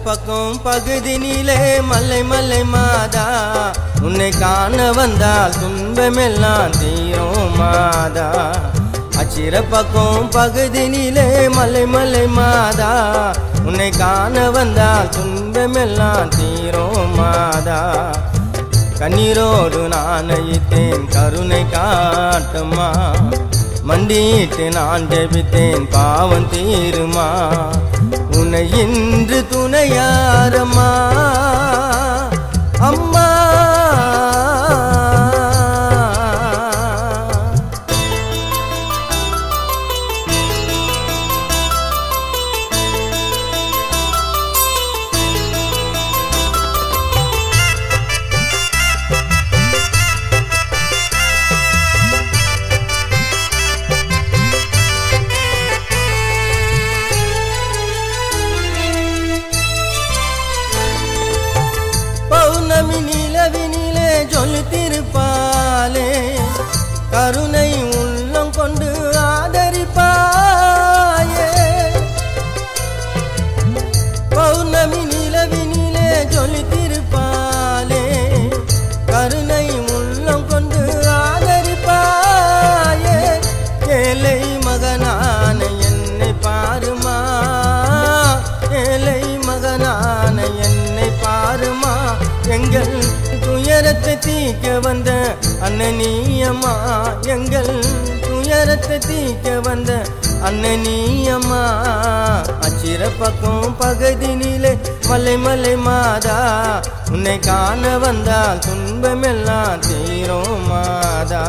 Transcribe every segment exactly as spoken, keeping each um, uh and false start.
பக்கம் பகுதினிலே மலை மலை மாதா உன்னை காண வந்தால் துன்பமெல்லாம் தீரும் மாதா. அச்சிற பக்கம் பகுதினிலே மலை மலை மாதா உன்னை காண வந்தால் துன்பமெல்லாம் தீரும் மாதா. கண்ணீரோடு நான் அழைத்தேன் கருணை காட்டுமா, மண்டியிட்டு நான் ஜெபித்தேன் பாவம் தீருமா. உன்னை இன்று துணையாரம்மா அம்மா. பௌர்ணமி நிலவினிலே ஜொலித்திருப்பாளே, கருணை உள்ளம் கொண்டு ஆதரிப்பாயே. பௌர்ணமி நிலவினிலே ஜொலித்திருப்பாளே, கருணை உள்ளம் கொண்டு ஆதரிப்பாயே. ஏழை மகனான என்னை பாருமா, ஏழை மகனான என்னை பாருமா. எங்கள் துயரத்தை தீக்க வந்த அண்ணனியம்மா, எங்கள் துயரத்தை தீக்க வந்த அண்ணனியம்மா. அச்சிற பக்கம் பகுதினிலே மலை மலை மாதா உன்னை காண வந்தால் துன்பமெல்லாம் தீரும் மாதா.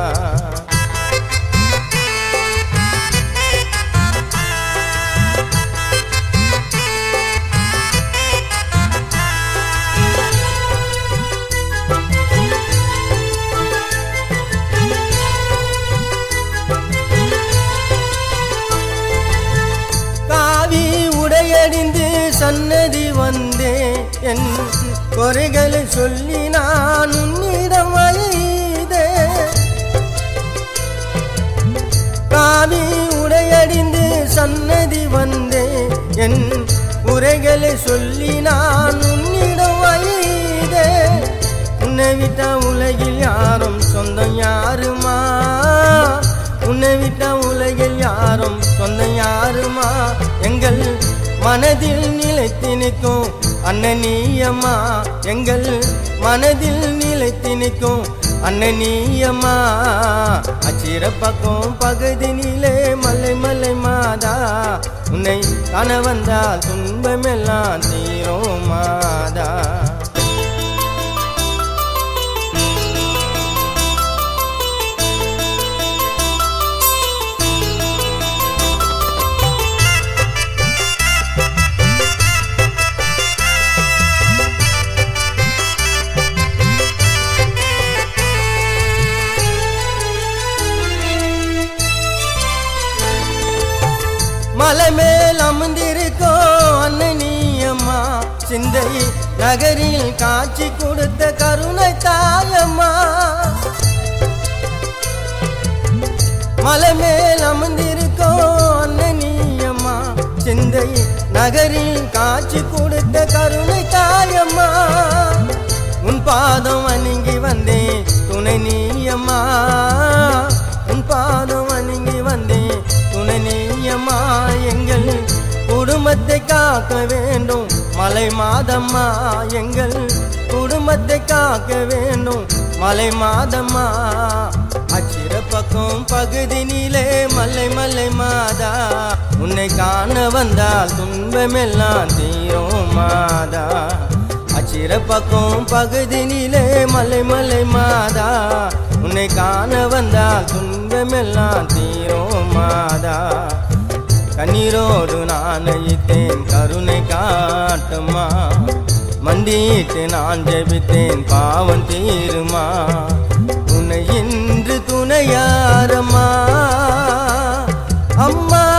உடையடிந்து சன்னதி வந்தே என் குறைகளை சொல்லி நான் உன்னிடம் அழைதே. காவி உடையடிந்து சன்னதி வந்தே என் குறைகளை சொல்லி நான் உன்னிடம் அழைதே. உன்னை விட்டா உலகில் யாரும் சொந்தம் யாருமா, உன்னை விட்டா உலகில் யாரும் சொந்தம் யாருமா. எங்கள் மனதில் நிலைத்து நிற்கும் அண்ணனியம்மா, எங்கள் மனதில் நிலைத்து நிற்கும் அண்ணனியம்மா. அச்சிற பக்கம் பகுதினிலே மலை மலை மாதா உன்னை காண வந்தால் துன்பமெல்லாம் தீரும் மாதா. மலை மேல் அமர்ந்திருக்கோ அண்ணனியம்மா, சிந்தை நகரில் காட்சி கொடுத்த கருணை தாயம்மா. மலை மேல் அமர்ந்திருக்கோ அண்ணனியம்மா, சிந்தை நகரில் காட்சி கொடுத்த கருணை தாயம்மா. உன் பாதம் அணுகி வந்தேன் துணை நீயம்மா, உன் பாதம் அணுகி வந்தேன் துணை நீயம்மா. எங்கள் குடும்பத்தை காக்க வேண்டும் மலை மாதம்மா, எங்கள் குடும்பத்தை காக்க வேண்டும் மலை மாதம்மா. அச்சிற பக்கம் பகுதினிலே மலை மலை மாதா உன்னை காண வந்தால் துன்பமெல்லாம் தீரும் மாதா. அச்சிற பக்கம் பகுதினிலே மலை மலை மாதா உன்னை காண வந்தால் துன்பமெல்லாம் தீரும் மாதா. கண்ணீரோடு நான் அழைத்தேன் கருணை காட்டுமா, மண்டியிட்டு நான் ஜெபித்தேன் பாவம் தீருமா. உன்னை இன்று துணையாரம்மா அம்மா.